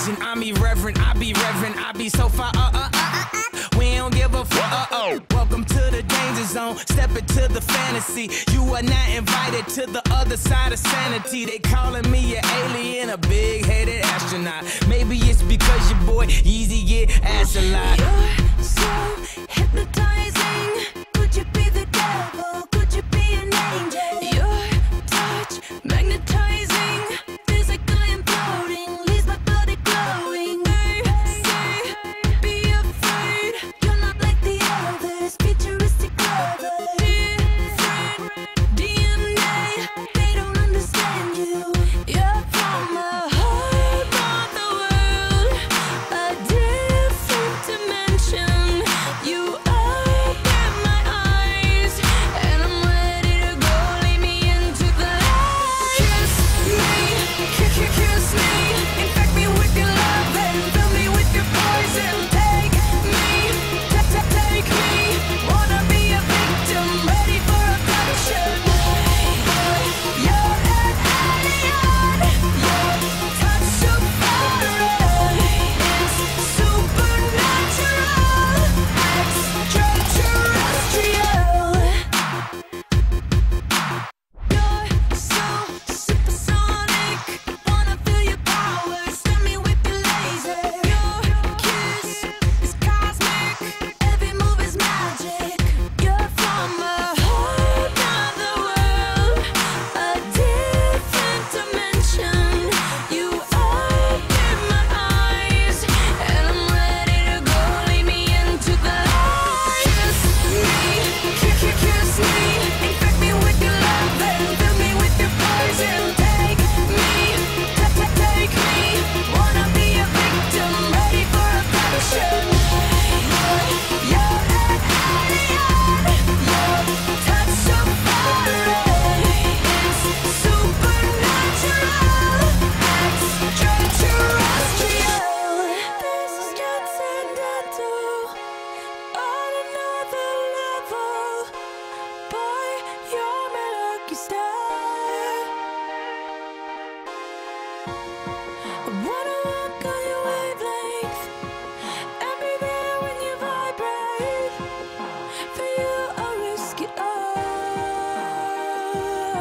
legend, I'm irreverent, I be reverent, I be so far, we don't give a fuck, Welcome to the danger zone, step into the fantasy. You are not invited to the other side of sanity. They calling me an alien, a big-headed astronaut. Maybe it's because your boy Yeezy get ass a lot. You're so hypnotizing. Could you be the devil? Could you be an angel? Your touch magnetizing, physically imploding, leaves my body glowing. They say, be afraid. You're not like the others, futuristic lovers. Different DNA, they don't understand you. You're from a whole other world, a different dimension. You open my eyes, and I'm ready to go. Lead me into the light. Kiss me, kiss me, infect me with your love and fill me with your poison. Take me, take me. Wanna be a victim, ready for abduction. You're an alien. Your touch so foreign. It's supernatural, extraterrestrial. You're so supersonic. Wanna feel your power, stab me with your laser. Your kiss is cosmic. Every move is magic. You're from a whole other world, a different dimension. You open my eyes, and I'm ready to go. Lead me into the light. Kiss me, infect me with your love and fill me with your poison. Take me, take me. Wanna be a victim, ready for abduction. You're an alien. Your touch so foreign. It's supernatural, extraterrestrial. This is transcendental, on another level. By your lucky star, I wanna walk on your wavelength and be there when you vibrate. For you, I'll risk it all.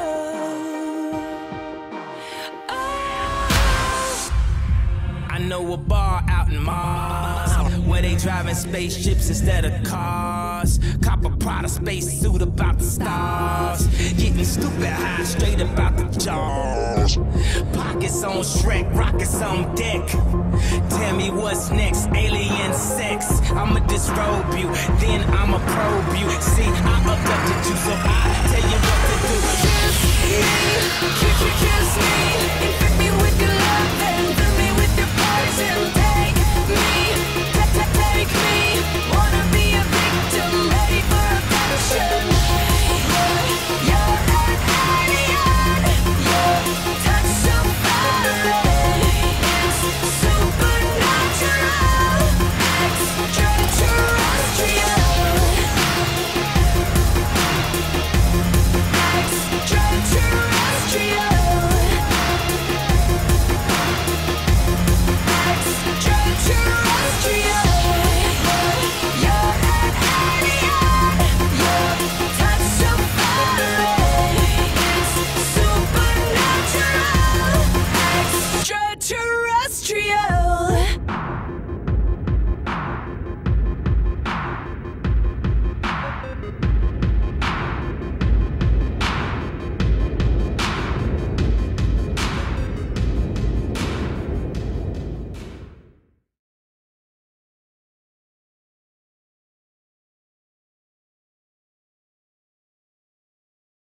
I know a bar out in Mars where they driving spaceships instead of cars. Cop a Prada spacesuit about the stars. Getting stupid high straight about the jaws. Pockets on Shrek, rockets on deck. Tell me what's next, alien sex. I'ma disrobe you, then I'ma probe you. See, I abducted you, so I tell you what to do. Kiss me, infect me with your love and fill me with your poison. Take me, take me. Wanna be a victim, ready for abduction. You're an alien. Your touch so foreign. It's supernatural, extraterrestrial. Extraterrestrial.